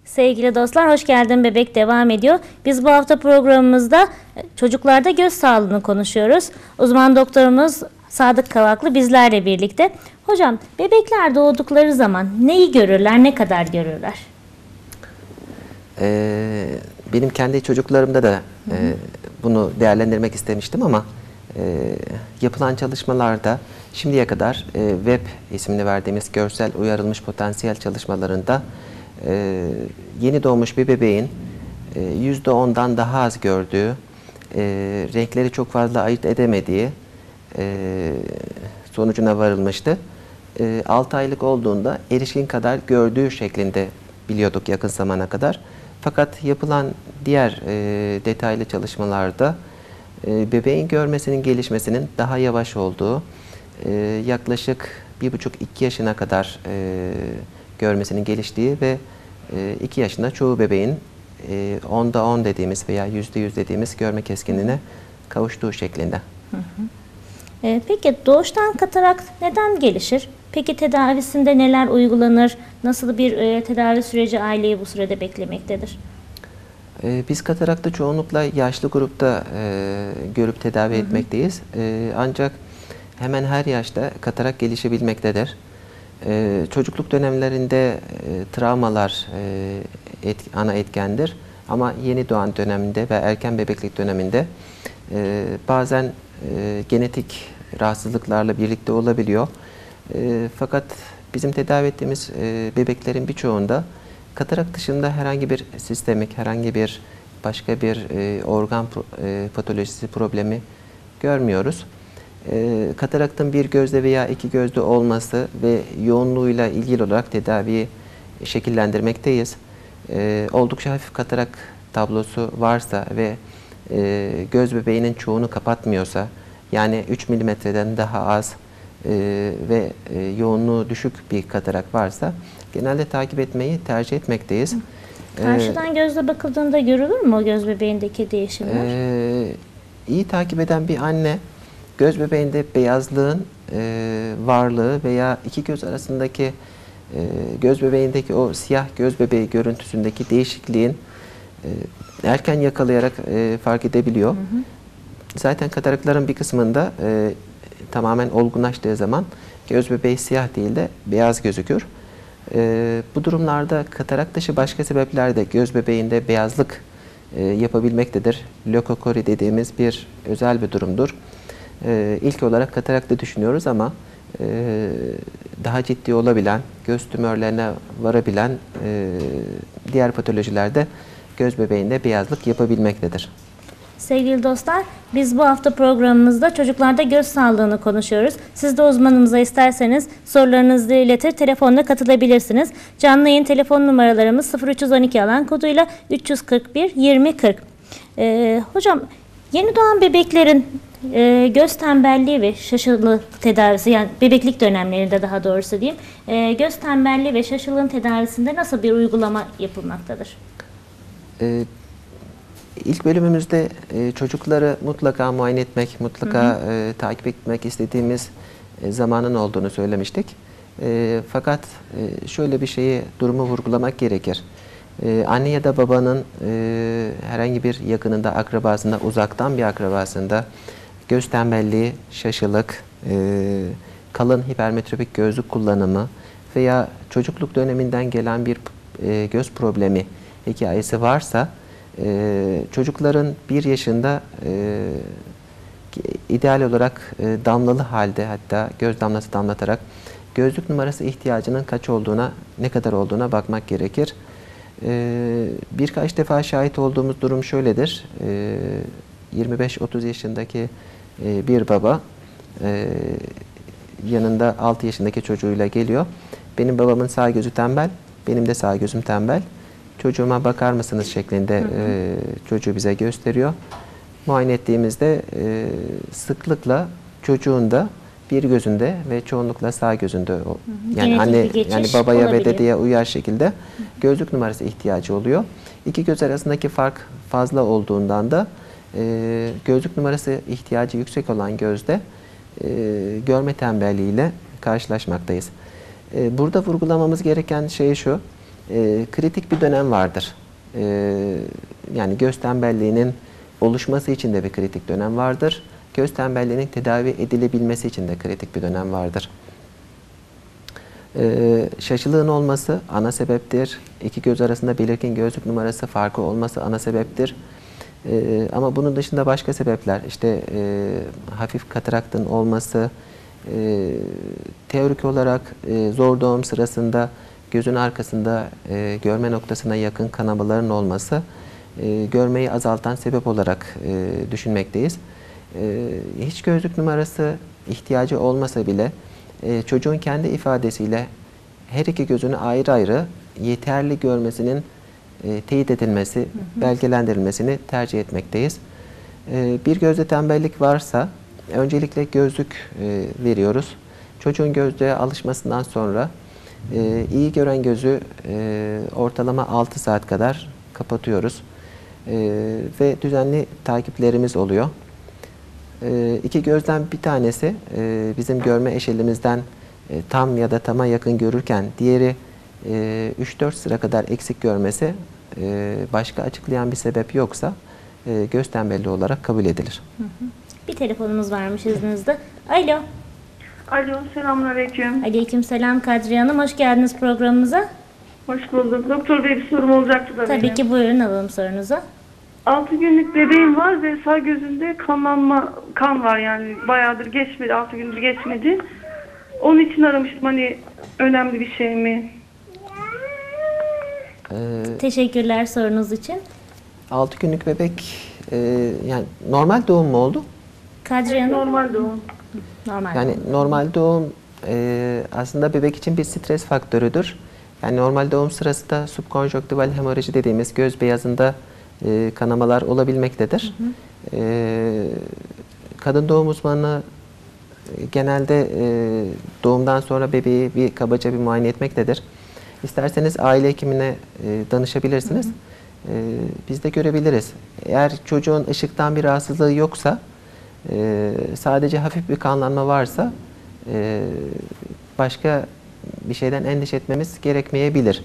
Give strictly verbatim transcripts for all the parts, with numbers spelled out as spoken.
Sevgili dostlar, hoş geldin bebek devam ediyor. Biz bu hafta programımızda çocuklarda göz sağlığını konuşuyoruz. Uzman doktorumuz Sadık Kavaklı bizlerle birlikte. Hocam, bebekler doğdukları zaman neyi görürler, ne kadar görürler? Ee, benim kendi çocuklarımda da e, bunu değerlendirmek istemiştim ama e, yapılan çalışmalarda şimdiye kadar e, web ismini verdiğimiz görsel uyarılmış potansiyel çalışmalarında e, yeni doğmuş bir bebeğin e, yüzde ondan daha az gördüğü, e, renkleri çok fazla ayırt edemediği e, sonucuna varılmıştı. E, altı aylık olduğunda erişkin kadar gördüğü şeklinde biliyorduk yakın zamana kadar. Fakat yapılan diğer e, detaylı çalışmalarda e, bebeğin görmesinin gelişmesinin daha yavaş olduğu, e, yaklaşık bir buçuk iki yaşına kadar e, görmesinin geliştiği ve e, iki yaşında çoğu bebeğin e, onda on dediğimiz veya yüzde yüz dediğimiz görme keskinliğine kavuştuğu şeklinde. Hı hı. E, peki doğuştan katarakt neden gelişir? Peki tedavisinde neler uygulanır? Nasıl bir e, tedavi süreci aileyi bu sürede beklemektedir? E, biz kataraktı çoğunlukla yaşlı grupta e, görüp tedavi hı hı. etmekteyiz. E, ancak hemen her yaşta katarak gelişebilmektedir. E, çocukluk dönemlerinde e, travmalar e, et, ana etkendir. Ama yeni doğan döneminde ve erken bebeklik döneminde e, bazen e, genetik rahatsızlıklarla birlikte olabiliyor. E, fakat bizim tedavi ettiğimiz e, bebeklerin birçoğunda katarak dışında herhangi bir sistemik, herhangi bir başka bir e, organ e, patolojisi problemi görmüyoruz. E, kataraktın bir gözde veya iki gözde olması ve yoğunluğuyla ilgili olarak tedaviyi şekillendirmekteyiz. E, oldukça hafif katarak tablosu varsa ve e, göz bebeğinin çoğunu kapatmıyorsa, yani üç milimetreden daha az e, ve e, yoğunluğu düşük bir katarak varsa genelde takip etmeyi tercih etmekteyiz. Karşıdan ee, gözle bakıldığında görülür mü o göz bebeğindeki değişimler? E, iyi takip eden bir anne göz bebeğinde beyazlığın e, varlığı veya iki göz arasındaki e, göz bebeğindeki o siyah göz bebeği görüntüsündeki değişikliğin e, erken yakalayarak e, fark edebiliyor. Hı hı. Zaten katarakların bir kısmında e, tamamen olgunlaştığı zaman göz bebeği siyah değil de beyaz gözükür. E, bu durumlarda katarak dışı başka sebeplerde göz bebeğinde beyazlık e, yapabilmektedir. Lökokori dediğimiz bir özel bir durumdur. E, ilk olarak katarakta düşünüyoruz ama e, daha ciddi olabilen, göz tümörlerine varabilen e, diğer patolojilerde göz bebeğinde beyazlık yapabilmektedir. Sevgili dostlar, biz bu hafta programımızda çocuklarda göz sağlığını konuşuyoruz. Siz de uzmanımıza isterseniz sorularınızı iletir, telefonla katılabilirsiniz. Canlı yayın telefon numaralarımız sıfır üç yüz on iki alan koduyla üç yüz kırk bir yirmi kırk. Ee, hocam, yeni doğan bebeklerin e, göz tembelliği ve şaşılık tedavisi, yani bebeklik dönemlerinde daha doğrusu diyeyim, e, göz tembelliği ve şaşılığın tedavisinde nasıl bir uygulama yapılmaktadır? Evet. İlk bölümümüzde e, çocukları mutlaka muayene etmek, mutlaka hı hı. E, takip etmek istediğimiz e, zamanın olduğunu söylemiştik. E, fakat e, şöyle bir şeyi, durumu vurgulamak gerekir. E, anne ya da babanın e, herhangi bir yakınında, akrabasında, uzaktan bir akrabasında göz tembelliği, şaşılık, e, kalın hipermetropik gözlük kullanımı veya çocukluk döneminden gelen bir e, göz problemi hikayesi varsa, Ee, çocukların bir yaşında e, ideal olarak e, damlalı halde, hatta göz damlası damlatarak gözlük numarası ihtiyacının kaç olduğuna, ne kadar olduğuna bakmak gerekir. Ee, birkaç defa şahit olduğumuz durum şöyledir. Ee, yirmi beş otuz yaşındaki e, bir baba e, yanında altı yaşındaki çocuğuyla geliyor. Benim babamın sağ gözü tembel, benim de sağ gözüm tembel. Çocuğuma bakar mısınız şeklinde hı hı. E, çocuğu bize gösteriyor. Muayene ettiğimizde e, sıklıkla çocuğun da bir gözünde ve çoğunlukla sağ gözünde, hı hı. yani Genetik anne yani babaya olabiliyor. ve dedeye uyar şekilde hı hı. gözlük numarası ihtiyacı oluyor. İki göz arasındaki fark fazla olduğundan da e, gözlük numarası ihtiyacı yüksek olan gözde e, görme tembelliğiyle karşılaşmaktayız. E, burada vurgulamamız gereken şey şu. e, kritik bir dönem vardır. E, yani göz tembelliğinin oluşması için de bir kritik dönem vardır. Göz tembelliğinin tedavi edilebilmesi için de kritik bir dönem vardır. Ee, şaşılığın olması ana sebeptir. İki göz arasında belirgin gözlük numarası farkı olması ana sebeptir. Ee, ama bunun dışında başka sebepler, işte e, hafif kataraktın olması, e, teorik olarak e, zor doğum sırasında gözün arkasında e, görme noktasına yakın kanamaların olması e, görmeyi azaltan sebep olarak e, düşünmekteyiz. E, hiç gözlük numarası ihtiyacı olmasa bile e, çocuğun kendi ifadesiyle her iki gözünü ayrı ayrı yeterli görmesinin e, teyit edilmesi, hı hı. belgelendirilmesini tercih etmekteyiz. E, bir gözde tembellik varsa öncelikle gözlük e, veriyoruz. Çocuğun gözlüğe alışmasından sonra e, iyi gören gözü e, ortalama altı saat kadar kapatıyoruz. E, ve düzenli takiplerimiz oluyor. E, iki gözden bir tanesi e, bizim görme eşelimizden e, tam ya da tama yakın görürken diğeri e, üç dört sıra kadar eksik görmesi e, başka açıklayan bir sebep yoksa e, göz tembelliği olarak kabul edilir. Hı hı. Bir telefonumuz varmış izninizde. Alo. Alo, selamünaleyküm. Aleykümselam Kadriye Hanım. Hoş geldiniz programımıza. Hoş bulduk. Doktor Bey, bir sorum olacaktı da Tabii benim. ki, buyurun alalım sorunuzu. altı günlük bebeğim var ve sağ gözünde kanlanma, kan var yani. Bayağıdır geçmedi, altı gündür geçmedi. Onun için aramıştım, hani önemli bir şey mi? Ee, Teşekkürler sorunuz için. altı günlük bebek e, yani normal doğum mu oldu? Kadriye Hanım. Normal doğum. Normal. Yani normal doğum e, aslında bebek için bir stres faktörüdür. Yani normal doğum sırasında subkonjonktival hemorraji dediğimiz göz beyazında e, kanamalar olabilmektedir. Hı hı. E, kadın doğum uzmanı e, genelde e, doğumdan sonra bebeği bir kabaca bir muayene etmektedir. İsterseniz aile hekimine e, danışabilirsiniz. Hı hı. E, biz de görebiliriz. Eğer çocuğun ışıktan bir rahatsızlığı yoksa, Ee, sadece hafif bir kanlanma varsa e, başka bir şeyden endişe etmemiz gerekmeyebilir.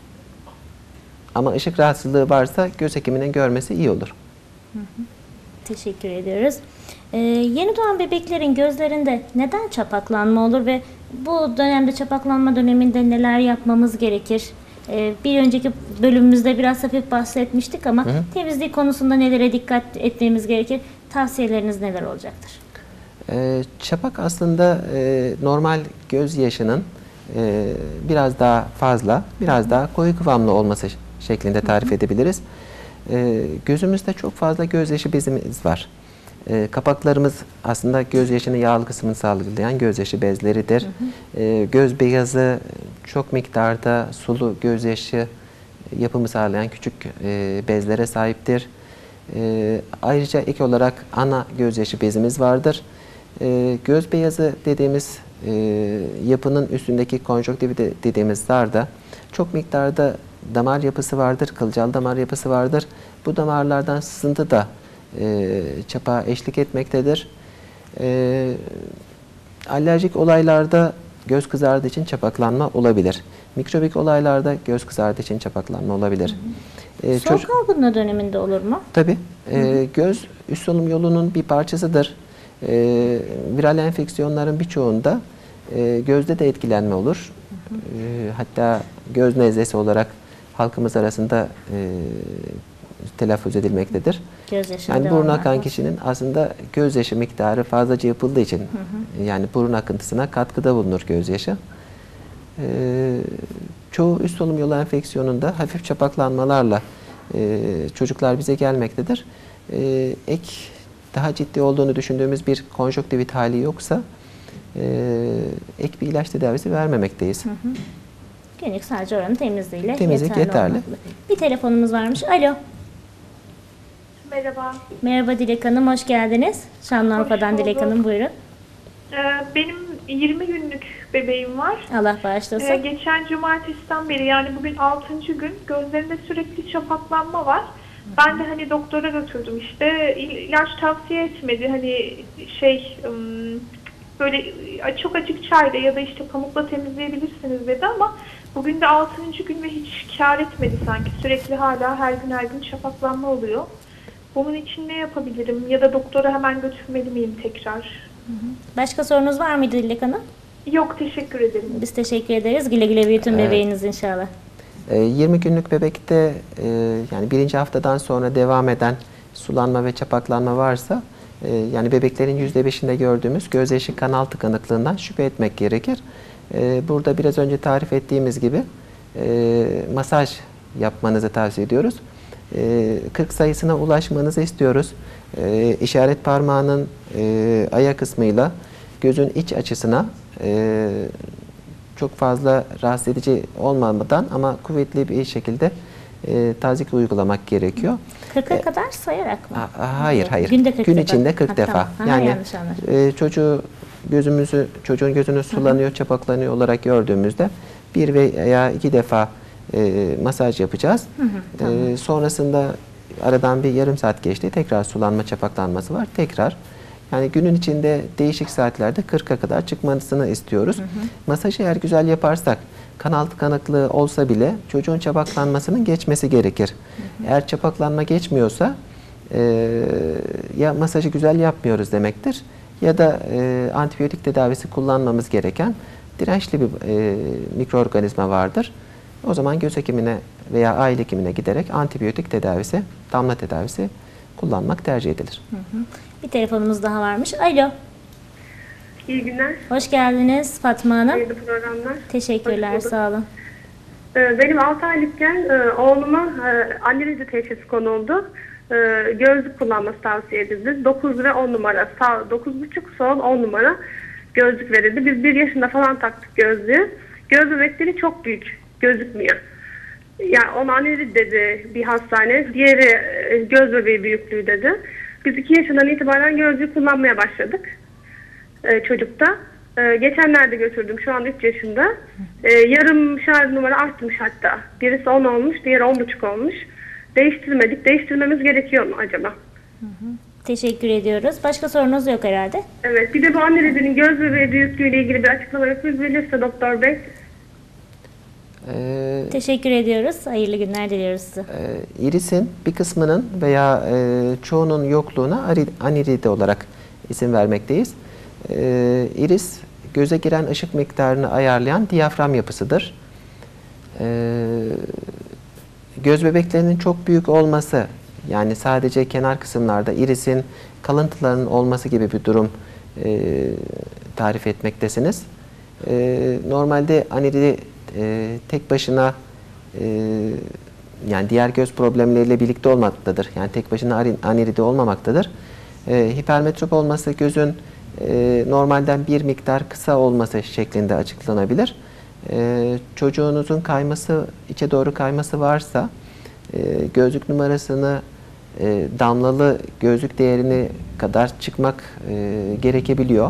Ama ışık rahatsızlığı varsa göz hekiminin görmesi iyi olur. Hı hı. Teşekkür ediyoruz. Ee, yeni doğan bebeklerin gözlerinde neden çapaklanma olur ve bu dönemde, çapaklanma döneminde neler yapmamız gerekir? Ee, bir önceki bölümümüzde biraz hafif bahsetmiştik ama hı hı. temizlik konusunda nelere dikkat etmemiz gerekir? Tavsiyeleriniz neler olacaktır? Ee, çapak aslında e, normal gözyaşının e, biraz daha fazla, biraz daha koyu kıvamlı olması şeklinde tarif hı hı. edebiliriz. E, gözümüzde çok fazla gözyaşı bezimiz var. E, kapaklarımız aslında gözyaşının yağlı kısmını sağlayan gözyaşı bezleridir. Hı hı. E, göz beyazı çok miktarda sulu gözyaşı yapımı sağlayan küçük e, bezlere sahiptir. E, ayrıca ek olarak ana gözyaşı bezimiz vardır. E, göz beyazı dediğimiz e, yapının üstündeki konjonktivit dediğimiz zarda çok miktarda damar yapısı vardır, kılcal damar yapısı vardır. Bu damarlardan sızıntı da e, çapağa eşlik etmektedir. E, alerjik olaylarda göz kızardığı için çapaklanma olabilir. Mikrobik olaylarda göz kızardığı için çapaklanma olabilir. Hı hı. E, Soğuk algınlığı döneminde olur mu? Tabii. E, göz üst solunum yolunun bir parçasıdır. E, viral enfeksiyonların birçoğunda e, gözde de etkilenme olur. Hı hı. E, hatta göz nezlesi olarak halkımız arasında e, telaffuz edilmektedir. Yani burun akan kişinin aslında gözyaşı miktarı fazlaca yapıldığı için hı hı. yani burun akıntısına katkıda bulunur gözyaşı. Ee, çoğu üst solunum yolu enfeksiyonunda hafif çapaklanmalarla e, çocuklar bize gelmektedir. E, ek daha ciddi olduğunu düşündüğümüz bir konjonktivit hali yoksa e, ek bir ilaç tedavisi vermemekteyiz. Hı hı. Günlük sadece oranın temizliğiyle Temizlik yeterli. yeterli. Bir telefonumuz varmış. Alo. Merhaba. Merhaba Dilek Hanım, hoş geldiniz. Şanlıurfa'dan Dilek Hanım, buyurun. Ee, benim yirmi günlük bebeğim var. Allah bağışlasın. Ee, geçen cumartesiden beri, yani bugün altıncı gün, gözlerinde sürekli çapaklanma var. Ben de hani doktora götürdüm, işte ilaç tavsiye etmedi. Hani şey böyle e, çok açık çayla ya da işte pamukla temizleyebilirsiniz dedi ama bugün de altıncı gün ve hiç kâr etmedi sanki. Sürekli hala her gün her gün şafaklanma oluyor. Bunun için ne yapabilirim? Ya da doktora hemen götürmeli miyim tekrar? Başka sorunuz var mıydı Dilek Hanım? Yok, teşekkür ederim. Biz teşekkür ederiz. Güle güle büyütün Evet. bebeğiniz inşallah. E, yirmi günlük bebekte e, yani birinci haftadan sonra devam eden sulanma ve çapaklanma varsa e, yani bebeklerin yüzde beşinde gördüğümüz gözyaşı kanal tıkanıklığından şüphe etmek gerekir. E, burada biraz önce tarif ettiğimiz gibi e, masaj yapmanızı tavsiye ediyoruz. E, kırk sayısına ulaşmanızı istiyoruz. E, işaret parmağının e, aya kısmıyla gözün iç açısına e, çok fazla rahatsız edici olmadan ama kuvvetli bir şekilde e, tazik uygulamak gerekiyor. kırka E, kadar sayarak mı? Ha- Hayır, hayır. Günde kırk Gün defa. içinde kırk Ha, defa. tamam. Ha, Yani yanlış anladım. e, çocuğu gözümüzü çocuğun gözünü sulanıyor, çapaklanıyor olarak gördüğümüzde bir veya iki defa e, masaj yapacağız. E, sonrasında aradan bir yarım saat geçti. Tekrar sulanma, çapaklanması var. Tekrar. Yani günün içinde değişik saatlerde kırka kadar çıkmasını istiyoruz. Hı hı. Masajı eğer güzel yaparsak, kanal tıkanıklığı olsa bile çocuğun çapaklanmasının geçmesi gerekir. Hı hı. Eğer çapaklanma geçmiyorsa e, ya masajı güzel yapmıyoruz demektir ya da e, antibiyotik tedavisi kullanmamız gereken dirençli bir e, mikroorganizma vardır. O zaman göz hekimine veya aile hekimine giderek antibiyotik tedavisi, damla tedavisi kullanmak tercih edilir. Hı hı. Bir telefonumuz daha varmış. Alo. İyi günler. Hoş geldiniz Fatma Hanım. Hayırlı programlar. Teşekkürler, Hoş bulduk. sağ olun. Ee, Benim altı aylıkken e, oğluma e, anne teşhisi konuldu. E, Gözlük kullanması tavsiye edildi. dokuz ve on numara. Sağ dokuz buçuk, sol on numara gözlük verildi. Biz bir yaşında falan taktık gözlüğü. Göz bebekleri çok büyük. Gözükmüyor. Yani ona anne dedi bir hastane. Diğeri e, göz bebeği büyüklüğü dedi. Biz iki yaşından itibaren gözlüğü kullanmaya başladık. E, çocukta. E, geçenlerde götürdüm. Şu an üç yaşında. E, yarım şarj numara artmış hatta. Birisi on olmuş, diğeri on buçuk olmuş. Değiştirmedik. Değiştirmemiz gerekiyor mu acaba? Teşekkür ediyoruz. Başka sorunuz yok herhalde. Evet. Bir de bu anne dediğinin göz bebeği büyüklüğüyle ilgili bir açıklama yapabilirse doktor bey. Ee, Teşekkür ediyoruz. Hayırlı günler diliyoruz size. e, irisin bir kısmının veya e, çoğunun yokluğuna ari- aniride olarak isim vermekteyiz. E, iris göze giren ışık miktarını ayarlayan diyafram yapısıdır. E, göz bebeklerinin çok büyük olması, yani sadece kenar kısımlarda irisin kalıntılarının olması gibi bir durum e, tarif etmektesiniz. E, normalde aniridi e, tek başına e, yani diğer göz problemleriyle birlikte olmaktadır. Yani tek başına aniridi olmamaktadır. E, hipermetrop olması gözün e, normalden bir miktar kısa olması şeklinde açıklanabilir. E, çocuğunuzun kayması, içe doğru kayması varsa e, gözlük numarasını e, damlalı gözlük değerini kadar çıkmak e, gerekebiliyor.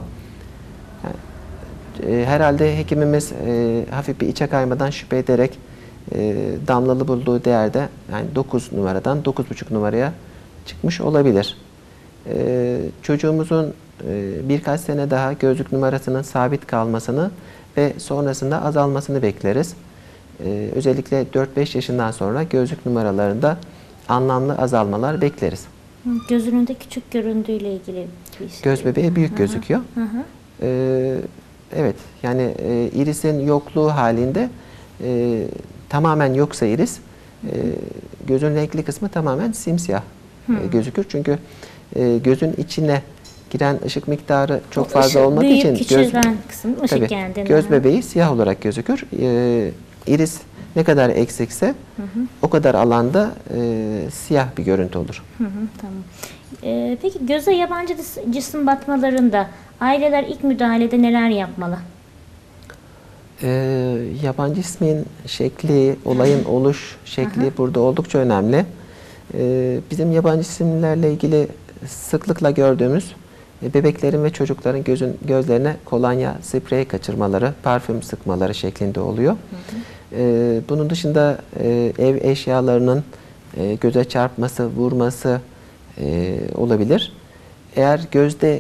Yani, e, herhalde hekimimiz e, hafif bir içe kaymadan şüphe ederek e, damlalı bulduğu değerde yani dokuz numaradan dokuz buçuk numaraya çıkmış olabilir. E, çocuğumuzun e, birkaç sene daha gözlük numarasının sabit kalmasını ve sonrasında azalmasını bekleriz. E, özellikle dört beş yaşından sonra gözlük numaralarında anlamlı azalmalar bekleriz. Gözünün de küçük göründüğüyle ilgili bir şey. Göz bebeği büyük Hı hı. gözüküyor. Hı hı. Ee, evet, yani e, irisin yokluğu halinde e, tamamen yoksa iris, e, gözün renkli kısmı tamamen simsiyah e, gözükür. Çünkü e, gözün içine giren ışık miktarı çok O fazla ışık, olmadığı büyük, için küçülen kısım ışık tabii, geldiğinde. göz Hı. bebeği siyah olarak gözükür. E, iris ne kadar eksikse Hı hı. o kadar alanda e, siyah bir görüntü olur. Hı hı, tamam. Ee, peki göze yabancı cis- cisim batmalarında aileler ilk müdahalede neler yapmalı? Ee, yabancı ismin şekli, olayın oluş şekli burada oldukça önemli. Ee, bizim yabancı isimlerle ilgili sıklıkla gördüğümüz e, bebeklerin ve çocukların gözün gözlerine kolonya, sprey kaçırmaları, parfüm sıkmaları şeklinde oluyor. Ee, bunun dışında e, ev eşyalarının e, göze çarpması, vurması e, olabilir. Eğer gözde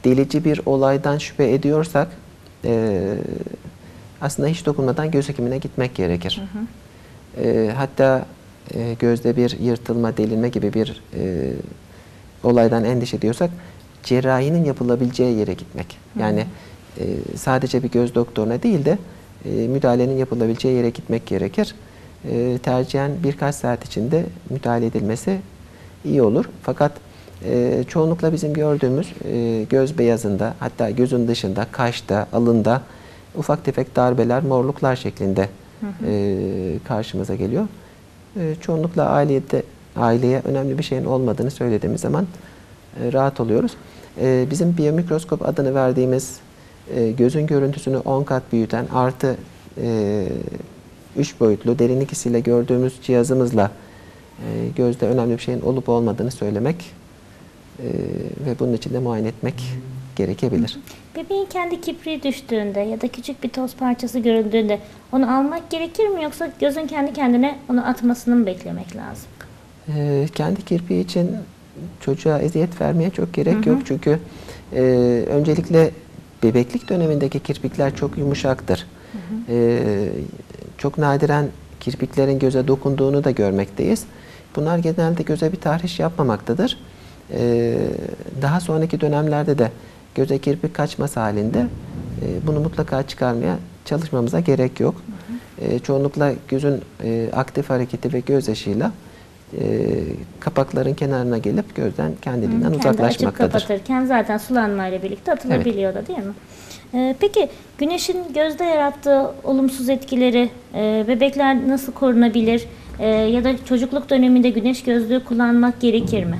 delici bir olaydan şüphe ediyorsak e, aslında hiç dokunmadan göz hekimine gitmek gerekir. Hı hı. E, hatta e, gözde bir yırtılma, delinme gibi bir e, olaydan endişe ediyorsak cerrahinin yapılabileceği yere gitmek. Hı hı. Yani e, sadece bir göz doktoruna değil de e, müdahalenin yapılabileceği yere gitmek gerekir. E, tercihen birkaç saat içinde müdahale edilmesi iyi olur. Fakat e, çoğunlukla bizim gördüğümüz e, göz beyazında, hatta gözün dışında, kaşta, alında ufak tefek darbeler, morluklar şeklinde hı hı. E, karşımıza geliyor. E, çoğunlukla ailede, aileye önemli bir şeyin olmadığını söylediğimiz zaman e, rahat oluyoruz. E, bizim biyomikroskop adını verdiğimiz e, gözün görüntüsünü on kat büyüten artı e, üç boyutlu derinlik hissiyle gördüğümüz cihazımızla e, gözde önemli bir şeyin olup olmadığını söylemek e, ve bunun için de muayene etmek gerekebilir. Bebeğin kendi kipriği düştüğünde ya da küçük bir toz parçası görüldüğünde onu almak gerekir mi, yoksa gözün kendi kendine onu atmasını mı beklemek lazım? E, kendi kirpiği için çocuğa eziyet vermeye çok gerek hı hı. yok. Çünkü e, öncelikle bebeklik dönemindeki kirpikler çok yumuşaktır. Hı hı. E, çok nadiren kirpiklerin göze dokunduğunu da görmekteyiz. Bunlar genelde göze bir tahriş yapmamaktadır. E, daha sonraki dönemlerde de göze kirpik kaçması halinde e, bunu mutlaka çıkarmaya çalışmamıza gerek yok. Hı hı. E, çoğunlukla gözün e, aktif hareketi ve gözyaşıyla e, kapakların kenarına gelip gözden kendiliğinden Kendi uzaklaşmaktadır. Açıp kapatırken zaten sulanmayla birlikte atılabiliyor evet. da değil mi? Ee, peki güneşin gözde yarattığı olumsuz etkileri e, bebekler nasıl korunabilir? E, ya da çocukluk döneminde güneş gözlüğü kullanmak gerekir mi?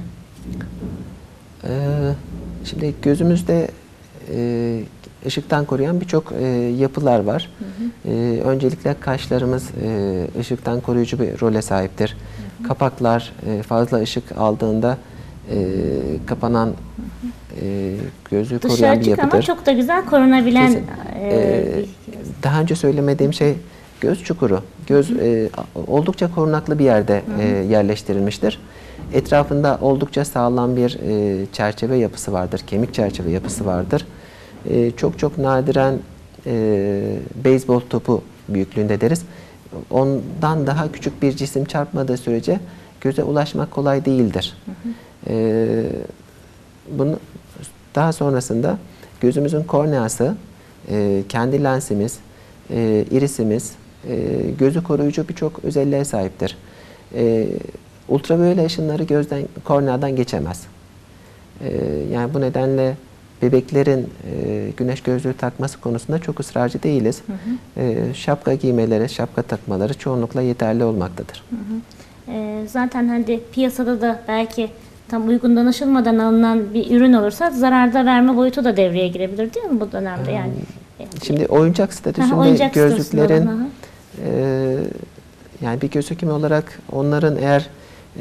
Ee, şimdi gözümüzde e, ışıktan koruyan birçok e, yapılar var. Hı hı. E, öncelikle kaşlarımız e, ışıktan koruyucu bir role sahiptir. Hı hı. Kapaklar e, fazla ışık aldığında e, kapanan e, gözü Dışarı koruyan bir yapıdır. Ama çok da güzel korunabilen e, e, daha önce söylemediğim şey göz çukuru. Göz e, oldukça korunaklı bir yerde e, yerleştirilmiştir. Etrafında oldukça sağlam bir e, çerçeve yapısı vardır. Kemik çerçeve yapısı vardır. E, çok çok nadiren e, beyzbol topu büyüklüğünde deriz. Ondan daha küçük bir cisim çarpmadığı sürece göze ulaşmak kolay değildir. Hı hı. E, bunu daha sonrasında gözümüzün korneası, e, kendi lensimiz, e, irisimiz, e, gözü koruyucu birçok özelliğe sahiptir. E, ultraviyole ışınları gözden, korneadan geçemez. E, yani bu nedenle bebeklerin e, güneş gözlüğü takması konusunda çok ısrarcı değiliz. Hı hı. E, şapka giymeleri, şapka takmaları çoğunlukla yeterli olmaktadır. Hı hı. E, zaten hani piyasada da belki tam uygun danışılmadan alınan bir ürün olursa zararda verme boyutu da devreye girebilir değil mi bu dönemde? Yani şimdi oyuncak statüsünde aha, oyuncak gözlüklerin olan, e, yani bir göz hekimi olarak onların eğer e,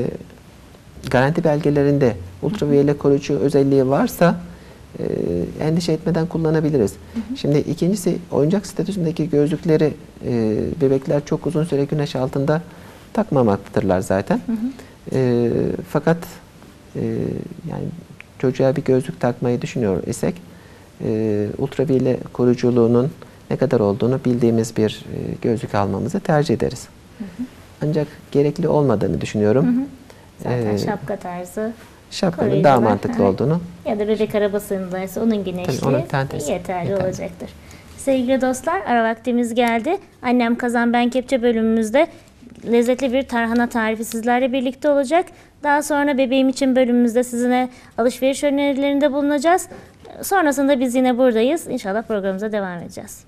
garanti belgelerinde ultraviyole koruyucu özelliği varsa e, endişe etmeden kullanabiliriz. Hı hı. Şimdi ikincisi, oyuncak statüsündeki gözlükleri e, bebekler çok uzun süre güneş altında takmamaktadırlar zaten. Hı hı. E, fakat e, yani çocuğa bir gözlük takmayı düşünüyor isek e, ultraviyole koruyuculuğunun ne kadar olduğunu bildiğimiz bir e, gözlük almamızı tercih ederiz. Hı hı. Ancak gerekli olmadığını düşünüyorum. Hı hı. Zaten ee, şapka tarzı şapkanın daha mantıklı olduğunu. Ya da bebek arabasındaysa onun güneşliği yeterli yeterli olacaktır. Sevgili dostlar, ara vaktimiz geldi. Annem Kazan Ben Kepçe bölümümüzde lezzetli bir tarhana tarifi sizlerle birlikte olacak. Daha sonra bebeğim için bölümümüzde sizinle alışveriş önerilerinde bulunacağız. Sonrasında biz yine buradayız. İnşallah programımıza devam edeceğiz.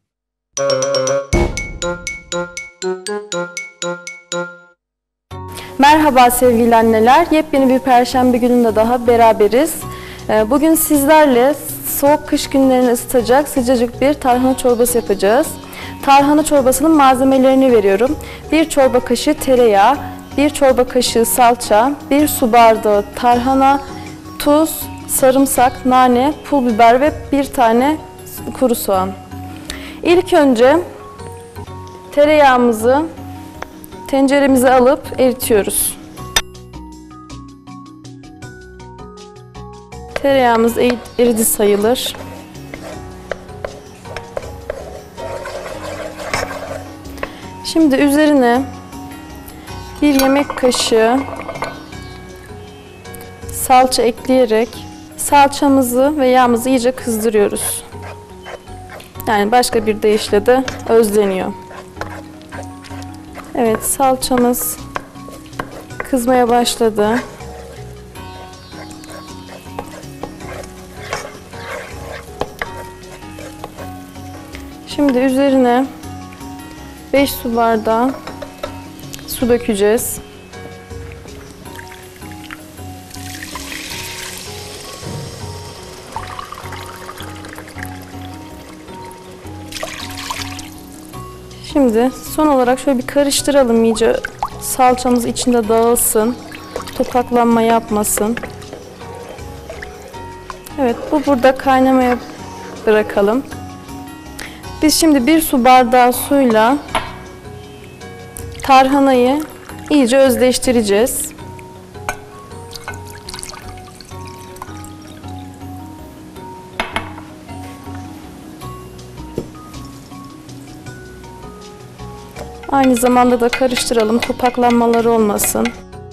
Merhaba sevgili anneler. Yepyeni bir perşembe gününde daha beraberiz. Bugün sizlerle soğuk kış günlerini ısıtacak sıcacık bir tarhana çorbası yapacağız. Tarhana çorbasının malzemelerini veriyorum. bir çorba kaşığı tereyağı, bir çorba kaşığı salça, bir su bardağı tarhana, tuz, sarımsak, nane, pul biber ve bir tane kuru soğan. İlk önce tereyağımızı tenceremize alıp eritiyoruz. Tereyağımız eridi sayılır. Şimdi üzerine bir yemek kaşığı salça ekleyerek salçamızı ve yağımızı iyice kızdırıyoruz. Yani başka bir deyişle de özleniyor. Evet, salçamız kızmaya başladı. Şimdi üzerine beş su bardağı su dökeceğiz. Şimdi son olarak şöyle bir karıştıralım, iyice salçamız içinde dağılsın, topaklanma yapmasın. Evet, bu burada kaynamaya bırakalım. Biz şimdi bir su bardağı suyla tarhanayı iyice özleştireceğiz. Aynı zamanda da karıştıralım, topaklanmaları olmasın.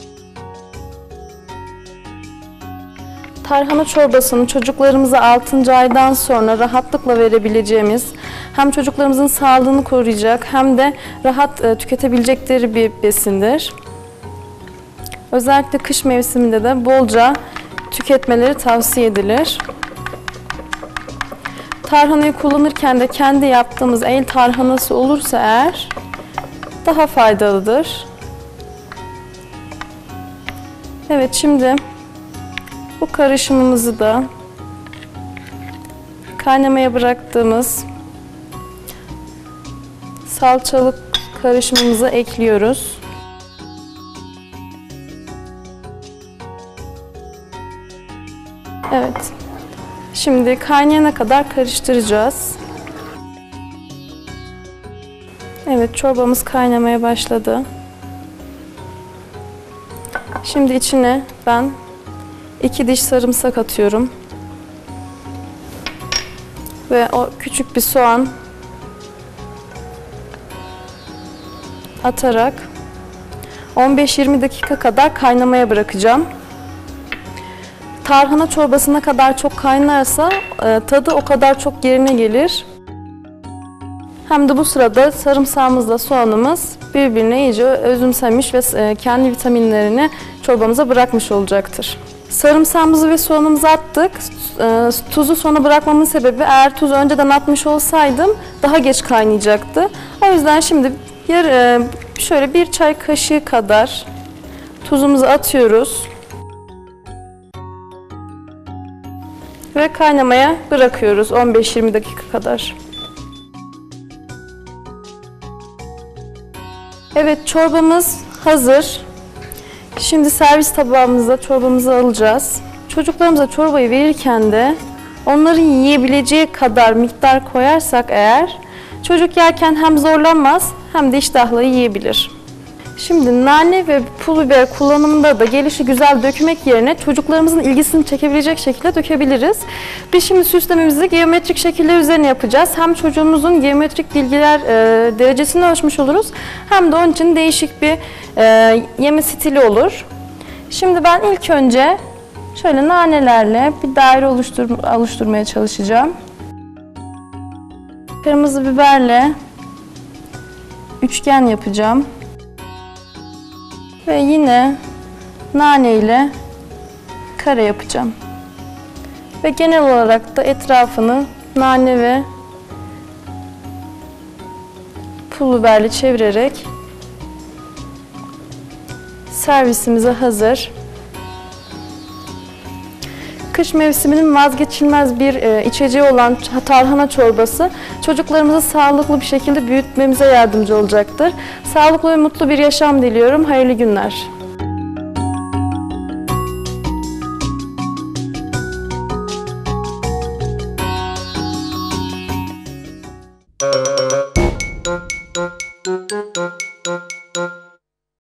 Tarhana çorbasını çocuklarımıza altıncı aydan sonra rahatlıkla verebileceğimiz, hem çocuklarımızın sağlığını koruyacak hem de rahat e, tüketebilecekleri bir besindir. Özellikle kış mevsiminde de bolca tüketmeleri tavsiye edilir. Tarhanayı kullanırken de kendi yaptığımız el tarhanası olursa eğer daha faydalıdır. Evet, şimdi bu karışımımızı da kaynamaya bıraktığımız salçalı karışımımıza ekliyoruz. Evet. Şimdi kaynayana kadar karıştıracağız. Evet, çorbamız kaynamaya başladı. Şimdi içine ben iki diş sarımsak atıyorum. Ve o küçük bir soğan atarak on beş yirmi dakika kadar kaynamaya bırakacağım. Tarhana çorbasına kadar çok kaynarsa tadı o kadar çok yerine gelir. Hem de bu sırada sarımsağımızla soğanımız birbirine iyice özümsemiş ve kendi vitaminlerini çorbamıza bırakmış olacaktır. Sarımsağımızı ve soğanımızı attık. Tuzu sona bırakmamın sebebi, eğer tuzu önceden atmış olsaydım daha geç kaynayacaktı. O yüzden şimdi şöyle bir çay kaşığı kadar tuzumuzu atıyoruz. Ve kaynamaya bırakıyoruz on beş yirmi dakika kadar. Evet, çorbamız hazır. Şimdi servis tabağımıza çorbamızı alacağız. Çocuklarımıza çorbayı verirken de onların yiyebileceği kadar miktar koyarsak eğer, çocuk yerken hem zorlanmaz hem de iştahla yiyebilir. Şimdi nane ve pul biber kullanımında da gelişi güzel dökmek yerine çocuklarımızın ilgisini çekebilecek şekilde dökebiliriz. Biz şimdi süslememizi geometrik şekiller üzerine yapacağız. Hem çocuğumuzun geometrik bilgiler e, derecesini ölçmüş oluruz, hem de onun için değişik bir e, yeme stili olur. Şimdi ben ilk önce şöyle nanelerle bir daire oluştur oluşturmaya çalışacağım. Kırmızı biberle üçgen yapacağım. Ve yine nane ile kare yapacağım. Ve genel olarak da etrafını nane ve pul biberle çevirerek servisimize hazır. Kış mevsiminin vazgeçilmez bir e, içeceği olan tarhana çorbası çocuklarımızı sağlıklı bir şekilde büyütmemize yardımcı olacaktır. Sağlıklı ve mutlu bir yaşam diliyorum. Hayırlı günler.